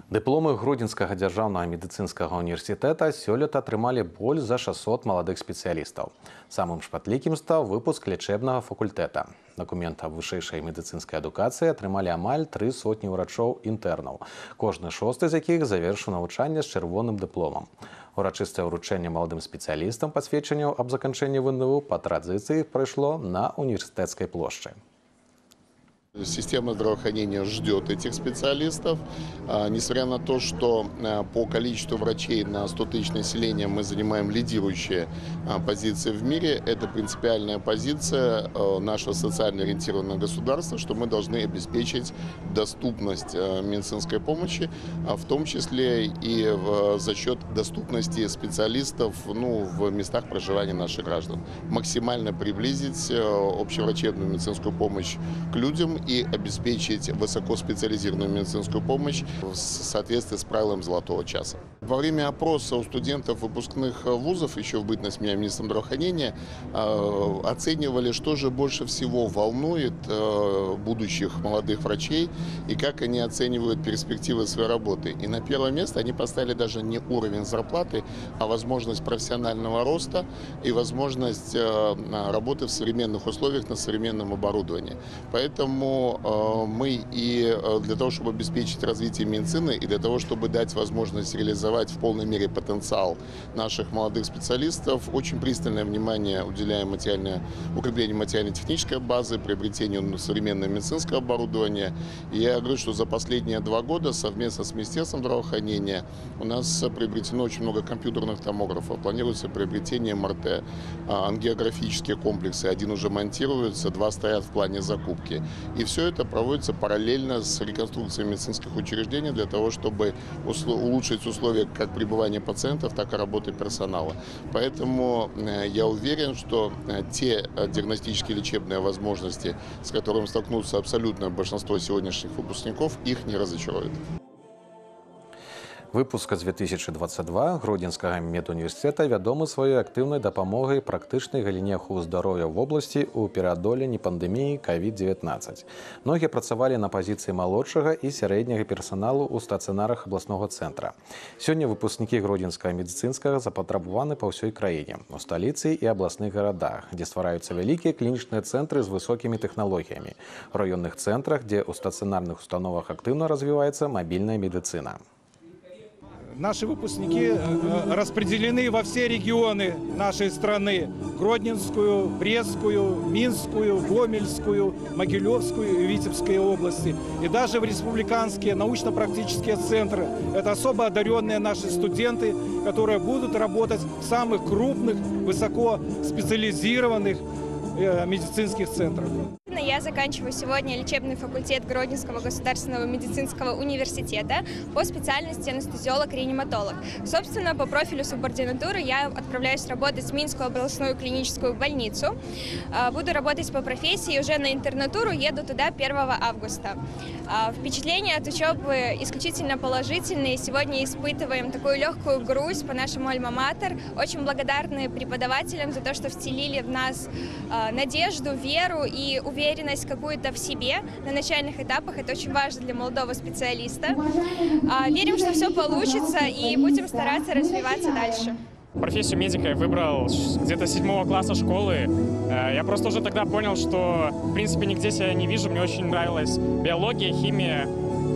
Дыпломы Гродзенскага дзяржаўнага медыцынскага універсітэта сёлета атрымалі больш за 600 маладых спецыялістаў. Самым шматлікім стаў выпуск лячэбнага факультэта. Дакумент аб вышэйшай медыцынскай адукацыі атрымалі амаль 3 сотні ўрачоў-інтэрнаў. Кожны шосты з якіх завершыў навучанне з чырвоным дыпломам. Урачыстае ўручэнне маладым спецыялістам пасведчанняў аб заканчэнні ВНУ па традыцыі прайшло на універсітэцкай плошчы. Система здравоохранения ждет этих специалистов. Несмотря на то, что по количеству врачей на 100 тысяч населения мы занимаем лидирующие позиции в мире, это принципиальная позиция нашего социально ориентированного государства, что мы должны обеспечить доступность медицинской помощи, в том числе и за счет доступности специалистов в местах проживания наших граждан. Максимально приблизить общеврачебную медицинскую помощь к людям и обеспечить высокоспециализированную медицинскую помощь в соответствии с правилом золотого часа. Во время опроса у студентов выпускных вузов, еще в бытность меня министром здравоохранения, оценивали, что же больше всего волнует будущих молодых врачей и как они оценивают перспективы своей работы. И на первое место они поставили даже не уровень зарплаты, а возможность профессионального роста и возможность работы в современных условиях на современном оборудовании. Поэтому мы и для того, чтобы обеспечить развитие медицины, и для того, чтобы дать возможность реализовать в полной мере потенциал наших молодых специалистов, очень пристальное внимание уделяем укреплению материально-технической базы, приобретению современного медицинского оборудования. И я говорю, что за последние 2 года совместно с Министерством здравоохранения у нас приобретено очень много компьютерных томографов. Планируется приобретение МРТ, ангиографические комплексы. 1 уже монтируется, 2 стоят в плане закупки. И все это проводится параллельно с реконструкцией медицинских учреждений для того, чтобы улучшить условия как пребывания пациентов, так и работы персонала. Поэтому я уверен, что те диагностические лечебные возможности, с которыми столкнутся абсолютное большинство сегодняшних выпускников, их не разочаруют. Выпуск з 2022 Гродзенскага медуніверсітэта вядомы сваёй актыўнай дапамогай практычнай галіне аховы здароўя в обласці ў пераадоленні пандэміі COVID-19. Многія працавалі на пазіцыі малодшага і сярэдняга персаналу ў стацыянарах абласнога цэнтра. Сёння выпускнікі Гродзенскага медыцынскага запатрабаваны па ўсёй краіне, у сталіцы і абласных гарадах, дзе ствараюцца вялікія клінічныя цэнтры з высокімі тэхналогіямі, у раённых цэнтрах, дзе ў стацыянарных установах актыўна развіваецца мабільная медыцына. Наши выпускники распределены во все регионы нашей страны. Гродненскую, Брестскую, Минскую, Гомельскую, Могилевскую и Витебскую области. И даже в республиканские научно-практические центры. Это особо одаренные наши студенты, которые будут работать в самых крупных, высокоспециализированных медицинских центрах. Я заканчиваю сегодня лечебный факультет Гродненского государственного медицинского университета по специальности анестезиолог-реаниматолог. Собственно, по профилю субординатуры я отправляюсь работать в Минскую областную клиническую больницу. Буду работать по профессии, уже на интернатуру еду туда 1 августа. Впечатления от учебы исключительно положительные. Сегодня испытываем такую легкую грусть по нашему альма-матер. Очень благодарны преподавателям за то, что вселили в нас надежду, веру и уверенность какую-то в себе на начальных этапах. Это очень важно для молодого специалиста. Верим, что все получится, и будем стараться развиваться дальше. Профессию медика я выбрал где-то 7 класса школы. Я просто уже тогда понял, что в принципе нигде себя не вижу. Мне очень нравилась биология, химия.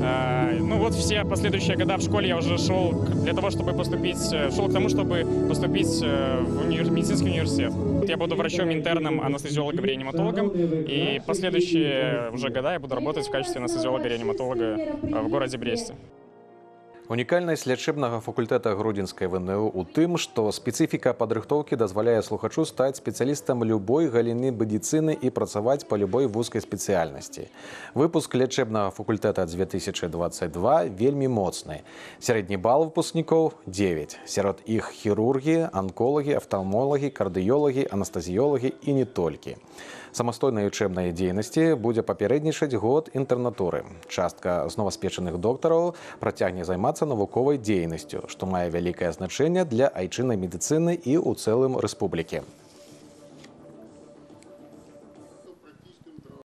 Вот все последующие года в школе я уже шел для того, чтобы поступить, шел к тому, чтобы поступить в медицинский университет. Я буду врачом-интерном, анестезиологом-реаниматологом, и последующие уже года я буду работать в качестве анестезиолога-реаниматолога в городе Бресте. Унікальнасць лячэбнага факультэта Гродзенскай ВНУ у тым, што спецыфіка падрыхтоўкі дазваляе слухачу стаць спецыялістам любой галіны медыцыны і працаваць па любой вузкай спецыяльнасці. Выпуск лячэбнага факультэта 2022 вельмі моцны. Сярэдні бал выпускнікоў 9. Сярод іх хірургі, анколагі, афтальмолагі, кардыёлагі, анестэзіёлагі і не толькі. Самастойнай учэбнай дзейнасці будзе папярэднічаць год інтэрнатуры. Частка з новаспечаных доктараў працягне займацца навуковай дзейнасцю, што мае вялікае значэнне для айчыннай медыцыны і ў цэлым рэспублікі.